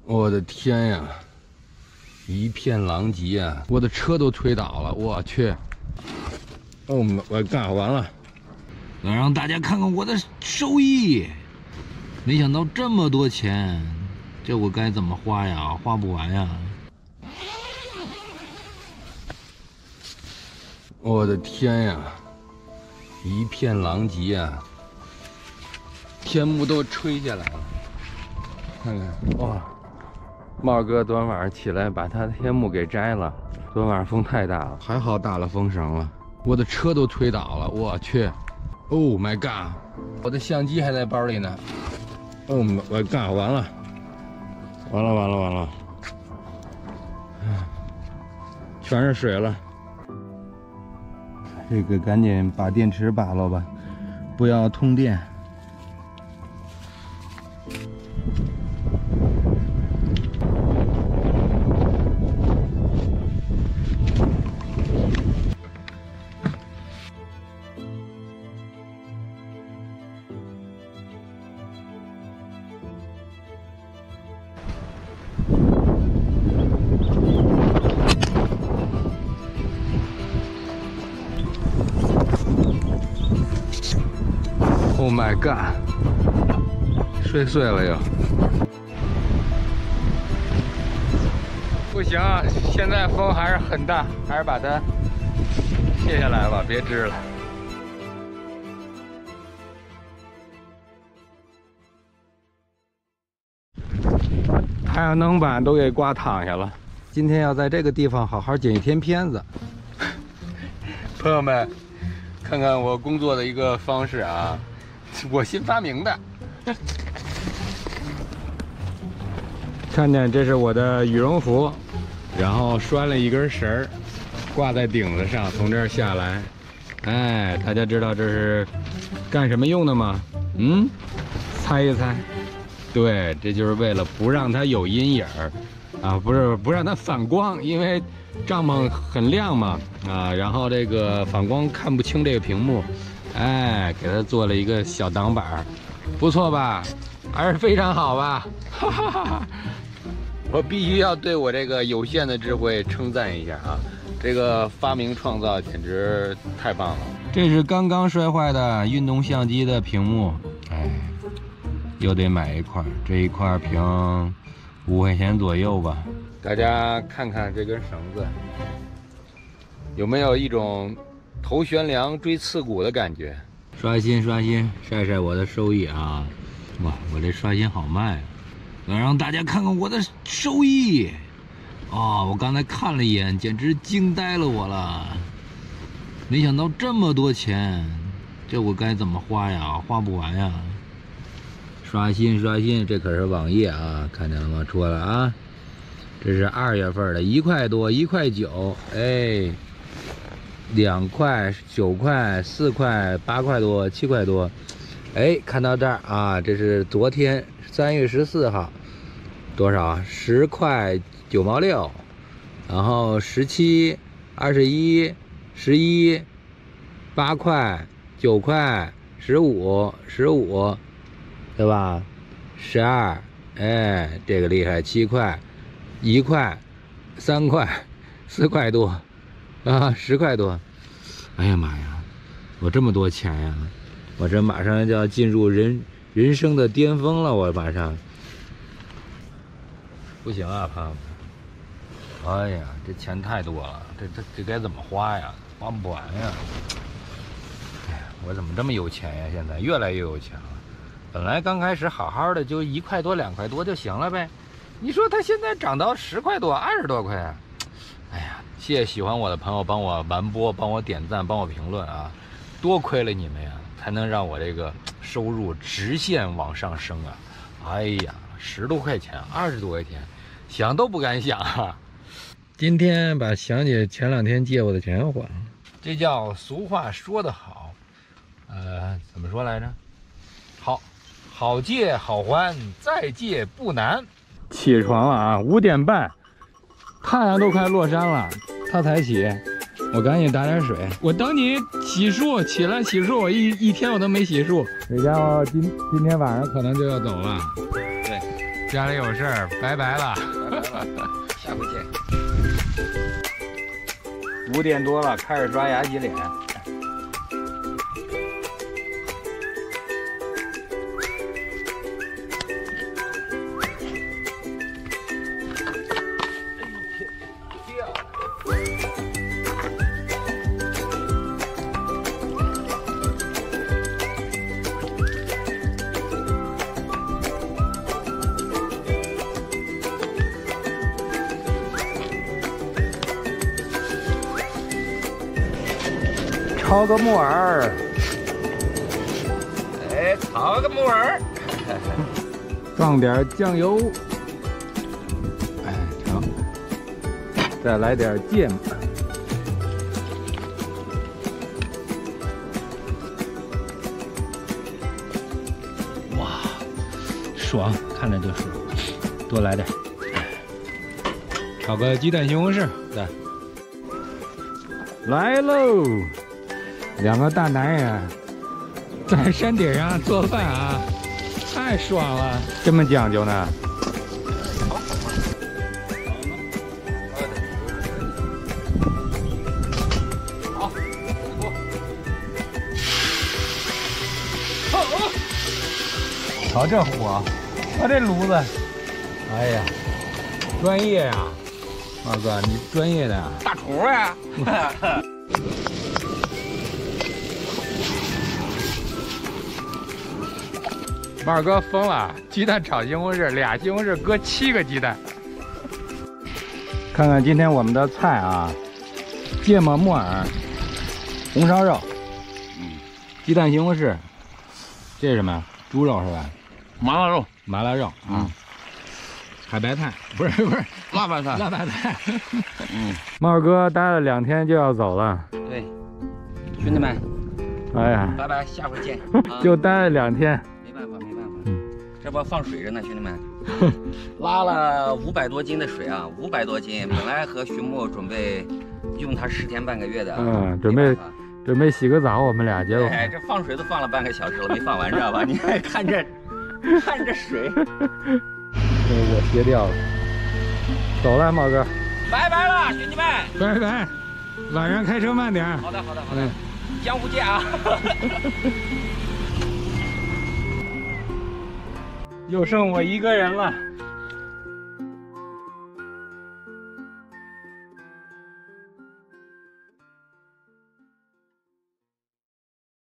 我的天呀，一片狼藉啊！我的车都推倒了，我去！哦，我干完了，要让大家看看我的收益。没想到这么多钱，这我该怎么花呀？花不完呀！我的天呀，一片狼藉啊！天幕都吹下来了，看看哇！茂哥昨天晚上起来把他的天幕给摘了，昨天晚上风太大了，还好打了风绳了，我的车都推倒了，我去 ！Oh my god！ 我的相机还在包里呢。Oh my god！ 完了，完了，全是水了。这个赶紧把电池拔了吧，不要通电。Oh my god！ 睡碎了又。不行，现在风还是很大，还是把它卸下来吧，别支了。太阳能板都给刮躺下了。今天要在这个地方好好剪一天片子。朋友们，看看我工作的一个方式啊，我新发明的。看见这是我的羽绒服，然后拴了一根绳儿，挂在顶子上，从这儿下来。哎，大家知道这是干什么用的吗？猜一猜。对，这就是为了不让它有阴影儿，啊，不让它反光，因为帐篷很亮嘛，啊，然后这个反光看不清这个屏幕，哎，给它做了一个小挡板，不错吧？还是非常好吧？哈哈哈哈！我必须要对我这个有限的智慧称赞一下啊，这个发明创造简直太棒了。这是刚刚摔坏的运动相机的屏幕，哎。又得买一块，这一块屏5块钱左右吧。大家看看这根绳子，有没有一种头悬梁锥刺股的感觉？刷新，晒晒我的收益啊！哇，我这刷新好慢啊！要让大家看看我的收益。哦，我刚才看了一眼，简直惊呆了我了。没想到这么多钱，这我该怎么花呀？花不完呀！刷新，这可是网页啊，看见了吗？出来了啊！这是2月份的，1块多，1块9，哎，2块、9块、4块、8块多、7块多，哎，看到这儿啊，这是昨天3月14号，多少啊？10块9毛6，然后17、21、11、8块、9块、15，对吧？12，哎，这个厉害，7块、1块、3块、4块多，啊，10块多。哎呀妈呀，我这么多钱呀！我这马上就要进入人生的巅峰了，我马上。不行啊，朋友们！哎呀，这钱太多了，这该怎么花呀？花不完呀！哎呀，我怎么这么有钱呀？现在越来越有钱了。本来刚开始好好的，就1块多、2块多就行了呗。你说它现在涨到10块多、20多块啊！哎呀，谢谢喜欢我的朋友帮我完播、帮我点赞、帮我评论啊！多亏了你们呀，才能让我这个收入直线往上升啊！哎呀，10多块钱、20多块钱，想都不敢想啊！今天把祥姐前2天借我的钱还了，这叫俗话说得好，怎么说来着？好借好还，再借不难。起床了啊，5点半，太阳都快落山了，他才起，我赶紧打点水。我等你洗漱，起来洗漱，我一天我都没洗漱。这家伙今天晚上可能就要走了。对， 家里有事儿，拜拜了。 拜拜了，下回见。 5点多了，开始刷牙洗脸。炒个木耳， 哎，炒个木耳， 放点酱油，哎，成，再来点芥末，哇，爽，看着就爽，多来点，炒个鸡蛋西红柿，来，来喽！ 2个大男人在山顶上做饭啊，太爽了！这么讲究呢？ 好， 瞧这火，瞧这炉子，哎呀，专业呀，二哥，你专业的呀？ 大厨呀！ 二哥疯了，鸡蛋炒西红柿，2西红柿搁7个鸡蛋。看看今天我们的菜啊，芥末木耳、红烧肉，鸡蛋西红柿，这是什么？猪肉是吧？ 麻辣肉， 麻辣肉，海白菜，不是辣白菜， 辣白菜。猫二哥待了2天就要走了。 对，兄弟们， 哎呀， 拜拜，下回见。 就待了2天。 没办法，这不放水着呢，兄弟们，拉了500多斤的水啊，500多斤，本来和徐木准备用它10天半个月的， 准备洗个澡，我们俩结果， 哎，这放水都放了半个小时了，没放完，知道吧？你看这水， 我歇掉了，走了，猫哥， 拜拜了，兄弟们， 拜拜，晚上开车慢点。 好的，江湖见啊。 又剩我一个人了。